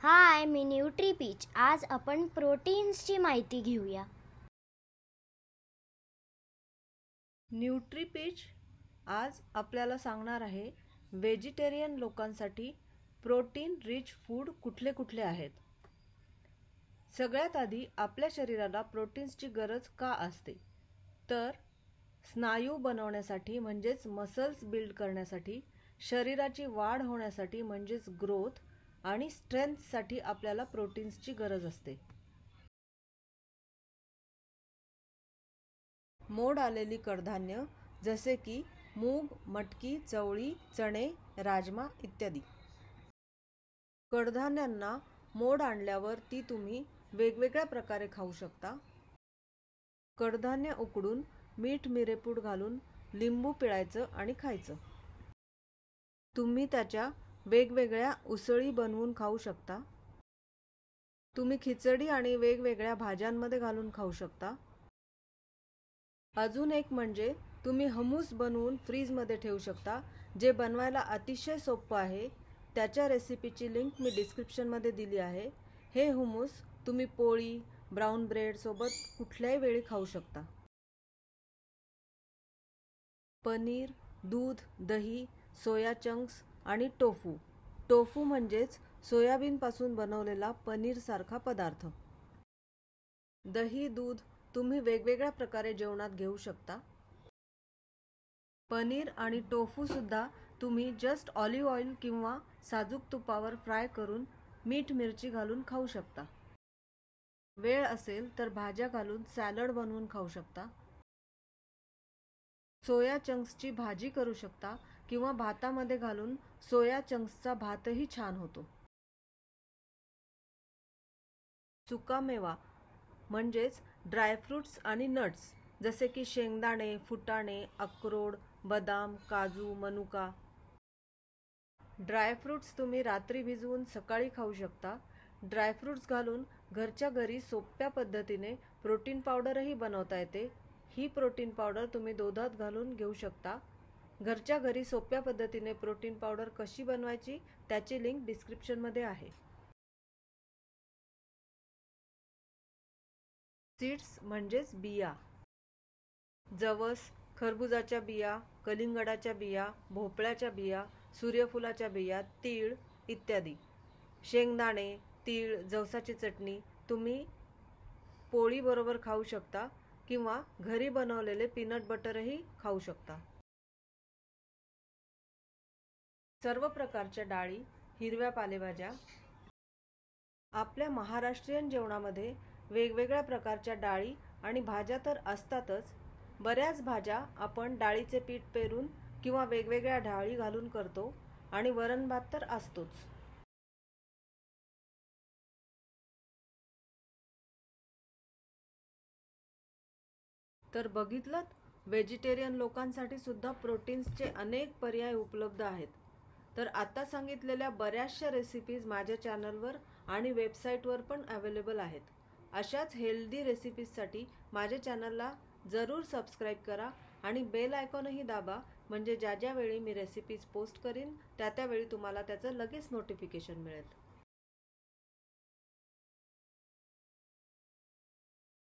हाय, मी nutri peach. आज आपण प्रोटीन्सची माहिती घेऊया. न्यूट्री पीच आज आपल्याला सांगणार आहे व्हेजिटेरियन लोकांसाठी प्रोटीन रिच फूड कुठले कुठले आहेत. सगळ्यात आधी आपल्या शरीराला प्रोटीन्सची गरज का असते, तर स्नायू बनवण्यासाठी म्हणजेच मसल्स बिल्ड करण्यासाठी, शरीराची वाढ होण्यासाठी म्हणजेच ग्रोथ आणि स्ट्रेंथसाठी आपल्याला प्रोटीन्सची गरज असते. मोड आलेली कडधान्य जसे की मूग, मटकी, चवळी, चणे, राजमा इत्यादी. कडधान्यांना मोड आणल्यावर ती तुम्ही वेगवेगळ्या प्रकारे खाऊ शकता. कडधान्य उकडून मीठ मिरेपूड घालून लिंबू पिळायचं आणि खायचं. तुम्ही त्याच्या वेगवेगळ्या उसळी बनवून खाऊ शकता. तुम्ही खिचडी आणि वेगवेगळ्या भाज्यांमध्ये घालून खाऊ शकता. अजून एक म्हणजे तुम्ही hummus बनवून फ्रीजमध्ये ठेवू शकता, जे बनवायला अतिशय सोपं आहे. त्याच्या रेसिपीची लिंक मी डिस्क्रिप्शनमध्ये दिली आहे. हे hummus तुम्ही पोळी, ब्राऊन ब्रेड सोबत कुठल्याही वेळी खाऊ शकता. पनीर, दूध, दही, सोया चंक्स आणि टोफू. टोफू म्हणजेच सोयाबीनपासून बनवलेला पनीरसारखा पदार्थ. दही, दूध तुम्ही वेगवेगळ्या प्रकारे जेवणात घेऊ शकता. पनीर आणि टोफू सुद्धा तुम्ही जस्ट ऑलिव्ह ऑइल किंवा साजूक तुपावर फ्राय करून मीठ मिरची घालून खाऊ शकता. वेळ असेल तर भाज्या घालून सॅलड बनवून खाऊ शकता. सोया चंक्सची भाजी करू शकता किंवा भातामध्ये घालून सोया चंक्सचा भातही छान होतो. सुकामेवा म्हणजेच ड्रायफ्रुट्स आणि नट्स जसे की शेंगदाणे, फुटाणे, अक्रोड, बदाम, काजू, मनुका. ड्रायफ्रुट्स तुम्ही रात्री भिजवून सकाळी खाऊ शकता. ड्रायफ्रुट्स घालून घरच्या घरी सोप्या पद्धतीने प्रोटीन पावडरही बनवता येते. ही प्रोटीन पावडर तुम्ही दुधात घालून घेऊ शकता. घरच्या घरी सोप्या पद्धतीने प्रोटीन पावडर कशी बनवायची त्याची लिंक डिस्क्रिप्शनमध्ये आहे. सीड्स म्हणजेच बिया. जवस, खरबुजाच्या बिया, कलिंगडाच्या बिया, भोपळ्याच्या बिया, सूर्यफुलाच्या बिया, तीळ इत्यादी. शेंगदाणे, तीळ, जवसाची चटणी तुम्ही पोळी बरोबर खाऊ शकता किंवा घरी बनवलेले पीनट बटरही खाऊ शकता. सर्व प्रकारच्या डाळी, हिरव्या पालेभाज्या. आपल्या महाराष्ट्रीयन जेवणामध्ये वेगवेगळ्या प्रकारच्या डाळी आणि भाज्या तर असतातच. बऱ्याच भाज्या आपण डाळीचे पीठ पेरून किंवा वेगवेगळ्या डाळी घालून करतो आणि वरण भात तर असतोच. तर बघितलं, व्हेजिटेरियन लोकांसाठी सुद्धा प्रोटीन्सचे अनेक पर्याय उपलब्ध आहेत. तर आता सांगितलेल्या बऱ्याचशा रेसिपीज माझ्या चॅनलवर आणि वेबसाईटवर पण अवेलेबल आहेत. अशाच हेल्दी रेसिपीजसाठी माझ्या चॅनलला जरूर सबस्क्राईब करा आणि बेल आयकॉनही दाबा, म्हणजे ज्या ज्या वेळी मी रेसिपीज पोस्ट करीन त्या त्यावेळी तुम्हाला त्याचं लगेच नोटिफिकेशन मिळेल.